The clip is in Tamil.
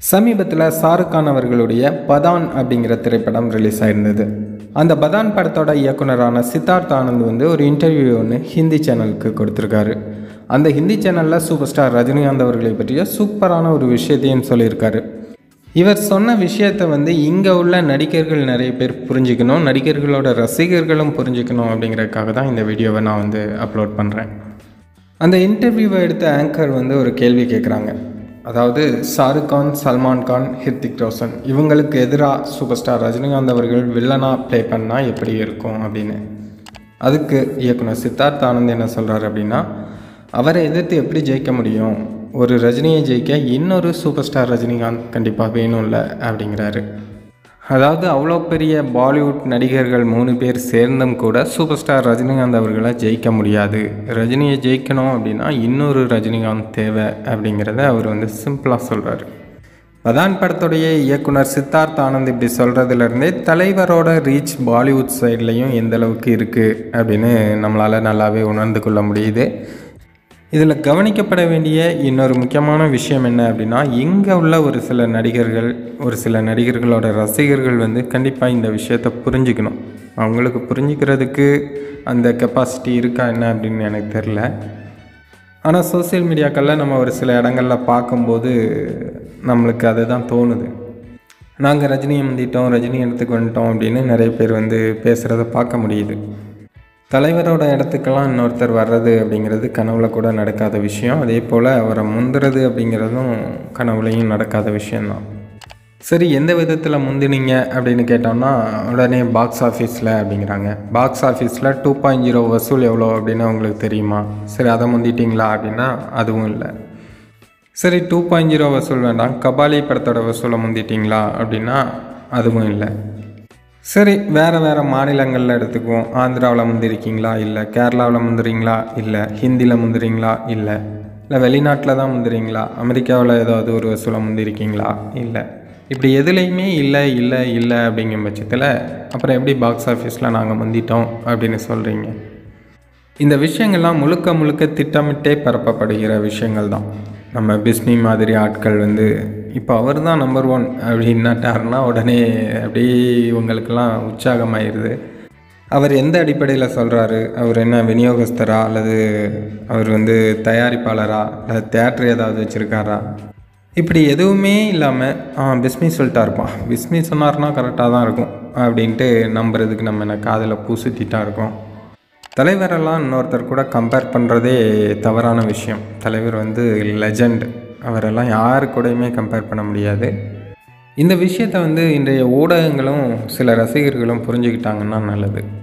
சமீபத்தில் ஷாருக்கான் அவர்களுடைய பதான் அப்படிங்கிற திரைப்படம் ரிலீஸ் ஆயிருந்தது. அந்த பதான் படத்தோட இயக்குனரான சித்தார்த் ஆனந்த் ஒரு இன்டர்வியூ ஒன்று ஹிந்தி சேனலுக்கு கொடுத்துருக்காரு. அந்த ஹிந்தி சேனலில் சூப்பர் ஸ்டார் ரஜினிகாந்த் அவர்களை பற்றிய சூப்பரான ஒரு விஷயத்தையும் சொல்லியிருக்காரு. இவர் சொன்ன விஷயத்தை இங்கே உள்ள நடிகர்கள் நிறைய பேர் புரிஞ்சுக்கணும், நடிகர்களோட ரசிகர்களும் புரிஞ்சுக்கணும் அப்படிங்கிறதுக்காக தான் இந்த வீடியோவை நான் அப்லோட் பண்ணுறேன். அந்த இன்டர்வியூவை எடுத்த ஆங்கர் ஒரு கேள்வி கேட்குறாங்க. அதாவது ஷாருக்கான், சல்மான்கான், ஹிருத்திக் ரோஷன் இவங்களுக்கு எதிராக சூப்பர் ஸ்டார் ரஜினிகாந்த் அவர்கள் வில்லனாக ப்ளே பண்ணால் எப்படி இருக்கும் அப்படின்னு. அதுக்கு இயக்குனர் சித்தார்த் ஆனந்த் என்ன சொல்கிறார் அப்படின்னா, அவரை எதிர்த்து எப்படி ஜெயிக்க முடியும், ஒரு ரஜினியை ஜெயிக்க இன்னொரு சூப்பர் ஸ்டார் ரஜினிகாந்த் கண்டிப்பாக வேணும்ல அப்படிங்கிறாரு. அதாவது அவ்வளோ பெரிய பாலிவுட் நடிகர்கள் 3 பேர் சேர்ந்தும் கூட சூப்பர் ஸ்டார் ரஜினிகாந்த் அவர்களை ஜெயிக்க முடியாது. ரஜினியை ஜெயிக்கணும் அப்படின்னா இன்னொரு ரஜினிகாந்த் தேவை அப்படிங்கிறத அவர் சிம்பிளாக சொல்கிறார். பதான் படத்துடைய இயக்குனர் சித்தார்த் ஆனந்த் இப்படி சொல்கிறதுலேருந்தே தலைவரோட ரீச் பாலிவுட் சைட்லேயும் எந்த அளவுக்கு இருக்குது அப்படின்னு நம்மளால் நல்லாவே உணர்ந்து கொள்ள முடியுது. இதில் கவனிக்கப்பட வேண்டிய இன்னொரு முக்கியமான விஷயம் என்ன அப்படின்னா, இங்கே உள்ள ஒரு சில நடிகர்களோட ரசிகர்கள் கண்டிப்பாக இந்த விஷயத்தை புரிஞ்சுக்கணும். அவங்களுக்கு புரிஞ்சுக்கிறதுக்கு அந்த கெப்பாசிட்டி இருக்கா என்ன அப்படின்னு எனக்கு தெரில. ஆனால் சோசியல் மீடியாக்களில் நம்ம ஒரு சில இடங்களில் பார்க்கும்போது நம்மளுக்கு அதுதான் தோணுது. நாங்கள் ரஜினியை முந்திட்டோம், ரஜினி இடத்துக்கு வந்துட்டோம் அப்படின்னு நிறைய பேர் பேசுகிறத பார்க்க முடியுது. தலைவரோட இடத்துக்கெல்லாம் இன்னொருத்தர் வர்றது அப்படிங்கிறது கனவுல கூட நடக்காத விஷயம். அதே போல் அவரை முந்துறது அப்படிங்கிறதும் கனவுலையும் நடக்காத விஷயந்தான். சரி, எந்த விதத்தில் முந்தினீங்க அப்படின்னு கேட்டோம்னா உடனே பாக்ஸ் ஆஃபீஸில் அப்படிங்கிறாங்க. பாக்ஸ் ஆஃபீஸில் 2.0 வசூல் எவ்வளோ அப்படின்னு உங்களுக்கு தெரியுமா? சரி, அதை முந்திட்டிங்களா அப்படின்னா அதுவும் இல்லை. சரி, 2.0 வசூல் வேண்டாம், கபாலி படத்தோட வசூலை முந்திட்டிங்களா அப்படின்னா அதுவும் இல்லை. சரி, வேறு மாநிலங்களில் எடுத்துக்குவோம். ஆந்திராவில் முந்திருக்கீங்களா? இல்லை. கேரளாவில் முந்துறீங்களா? இல்லை. ஹிந்தியில் முந்துறீங்களா? இல்லை. வெளிநாட்டில் தான் முந்துறீங்களா? அமெரிக்காவில் ஏதாவது ஒரு வசூலை முந்திருக்கீங்களா? இல்லை. இப்படி எதுலேயுமே இல்லை அப்படிங்கும் பட்சத்தில் அப்புறம் எப்படி பாக்ஸ் ஆஃபீஸில் நாங்கள் முந்திட்டோம் அப்படின்னு சொல்கிறீங்க? இந்த விஷயங்கள்லாம் முழுக்க திட்டமிட்டே பரப்பப்படுகிற விஷயங்கள் தான். நம்ம பிஸ்மி மாதிரி ஆட்கள் இப்போ அவர் தான் நம்பர் 1 அப்படின்னாட்டாருன்னா உடனே அப்படியே இவங்களுக்கெல்லாம் உற்சாகமாயிருது. அவர் எந்த அடிப்படையில் சொல்கிறாரு? அவர் என்ன விநியோகஸ்தரா, அல்லது அவர் தயாரிப்பாளரா, அல்லது தேட்டர் ஏதாவது வச்சுருக்காரா? இப்படி எதுவுமே இல்லாமல் பிஸ்மி சொல்லிட்டாருப்பா, பிஸ்மி சொன்னார்னா கரெக்டாக தான் இருக்கும் அப்படின்ட்டு நம்புறதுக்கு நம்ம என்ன காதில் பூசுத்திட்டா இருக்கோம். தலைவரெல்லாம் இன்னொருத்தர் கூட கம்பேர் பண்ணுறதே தவறான விஷயம். தலைவர் லெஜண்ட், அவரெல்லாம் யாரு கூடயுமே கம்பேர் பண்ண முடியாது. இந்த விஷயத்தை இன்றைய ஊடகங்களும் சில ரசிகர்களும் புரிஞ்சுக்கிட்டாங்கன்னா நல்லது.